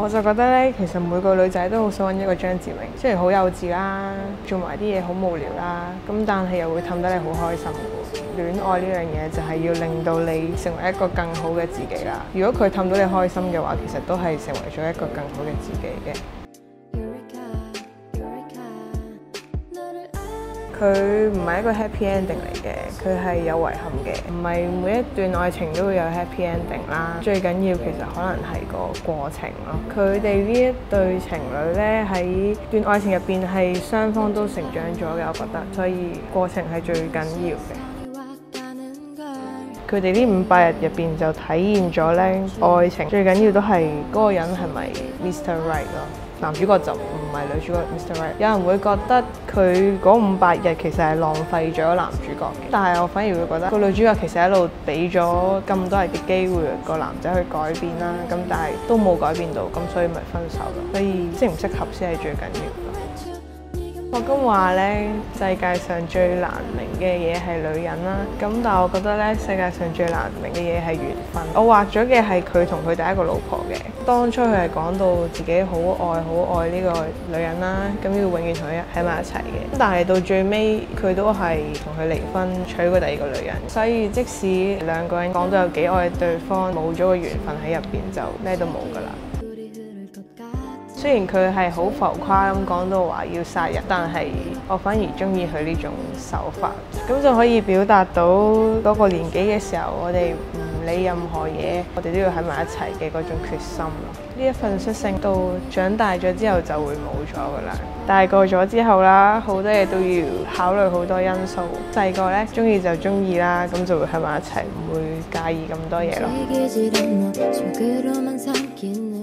我就覺得咧，其實每個女仔都好想揾一個張志明，雖然好幼稚啦，做埋啲嘢好無聊啦，咁但係又會氹得你好開心嘅。戀愛呢樣嘢就係要令到你成為一個更好嘅自己啦。如果佢氹到你開心嘅話，其實都係成為咗一個更好嘅自己嘅。佢唔係一個 happy ending 嚟嘅，佢係有遺憾嘅。唔係每一段愛情都會有 happy ending 啦。最緊要其實可能係個過程咯。佢哋呢一對情侶呢，喺段愛情入邊係雙方都成長咗嘅，我覺得，所以過程係最緊要嘅。佢哋呢500日入邊就體現咗呢，愛情最緊要都係嗰個人係咪 Mr. Right 咯。男主角就唔係女主角 Mr. Right， 有人會覺得佢嗰500日其實係浪費咗男主角嘅，但係我反而會覺得個女主角其實一路俾咗咁多日嘅機會個男仔去改變啦，咁但係都冇改變到，咁所以咪分手咯。所以適唔適合先係最緊要咯。霍金話咧，世界上最難明嘅嘢係女人啦，咁但係我覺得咧，世界上最難明嘅嘢係緣分。我畫咗嘅係佢同佢第一個老婆嘅，當初佢係講到自己好愛呢個女人啦，咁要永遠同佢喺埋一齊嘅，但係到最尾佢都係同佢離婚，娶過第二個女人。所以即使兩個人講到有幾愛對方，冇咗個緣分喺入邊，就咩都冇㗎啦。雖然佢係好浮誇咁講到話要殺人，但係我反而中意佢呢種手法，咁就可以表達到嗰個年紀嘅時候，我哋唔理任何嘢，我哋都要喺埋一齊嘅嗰種決心咯。呢一份率性到長大咗之後就會冇咗噶啦，大個咗之後啦，好多嘢都要考慮好多因素。細個呢，中意就中意啦，咁就會喺埋一齊，唔會介意咁多嘢咯。